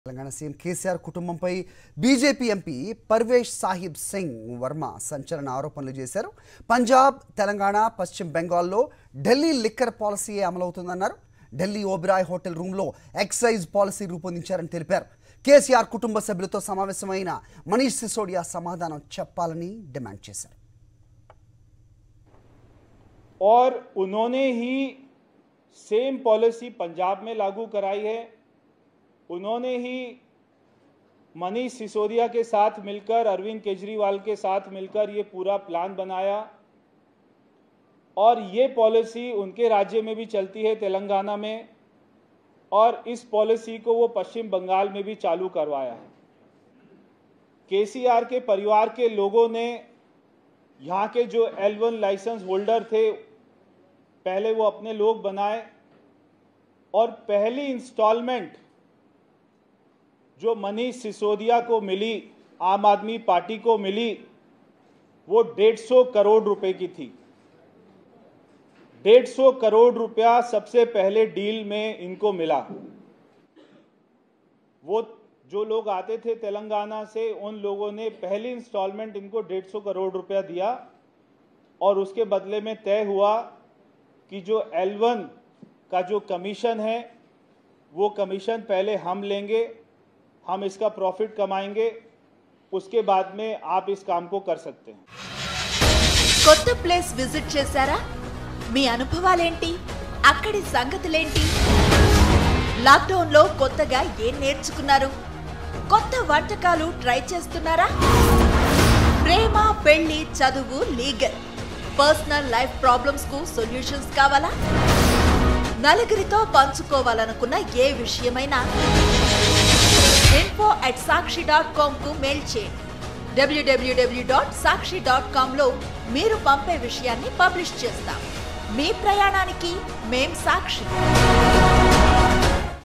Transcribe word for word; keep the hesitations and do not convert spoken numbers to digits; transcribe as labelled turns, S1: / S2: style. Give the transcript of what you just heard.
S1: Telangana CM KCR కుటుంబంపై BJP MP Parvesh Sahib Singh Verma సంచలన ఆరోపణలు చేశారు. పంజాబ్, తెలంగాణ, పశ్చిమ బెంగాల్లో ఢిల్లీ లిక్కర్ పాలసీ అమలవుతుందన్నారు. ఢిల్లీ ఓబెరాయ్ హోటల్ రూమ్లో ఎక్సైజ్ పాలసీ రూపొందించారని తెలిపారు. కేసీఆర్ కుటుంబ సభ్యులతో సమావేశమైన మనీష్ సిసోడియా సమాధానం చెప్పాలని డిమాండ్ చేశారు.
S2: और उन्होंने ही सेम पॉलिसी पंजाब में लागू कराई है. उन्होंने ही मनीष सिसोदिया के साथ मिलकर, अरविंद केजरीवाल के साथ मिलकर ये पूरा प्लान बनाया और ये पॉलिसी उनके राज्य में भी चलती है, तेलंगाना में, और इस पॉलिसी को वो पश्चिम बंगाल में भी चालू करवाया है. केसीआर के परिवार के लोगों ने यहाँ के जो एल वन लाइसेंस होल्डर थे पहले वो अपने लोग बनाए और पहली इंस्टॉलमेंट जो मनीष सिसोदिया को मिली, आम आदमी पार्टी को मिली, वो डेढ़ सौ करोड़ रुपए की थी. डेढ़ सौ करोड़ रुपया सबसे पहले डील में इनको मिला. वो जो लोग आते थे तेलंगाना से, उन लोगों ने पहली इंस्टॉलमेंट इनको डेढ़ सौ करोड़ रुपया दिया और उसके बदले में तय हुआ कि जो एल वन का जो कमीशन है वो कमीशन पहले हम लेंगे, हम इसका प्रॉफिट कमाएंगे, उसके बाद में आप इस काम को कर सकते हैं.
S3: కొత్త ప్లేస్ విజిట్ చేశారా? మీ అనుభవాలేంటి? అక్కడి సంగతులేంటి? లాక్డౌన్ లో కొత్తగా ఏం నేర్చుకున్నారు? కొత్త వంటకాలు ట్రై చేస్తున్నారా? ప్రేమ, పెళ్లి, చదువు, లీగల్, పర్సనల్ లైఫ్ ప్రాబ్లమ్స్ కు సొల్యూషన్స్ కావాలా? నలుగురితో పంచుకోవాలనుకున్న ఏ విషయమైనా info at sakshi dot com కు మెయిల్ చేయండి. W W W dot Sakshi dot com లో మీరు పంపే విషయాన్ని పబ్లిష్ చేస్తాం. మీ ప్రయాణానికి మేం సాక్షి.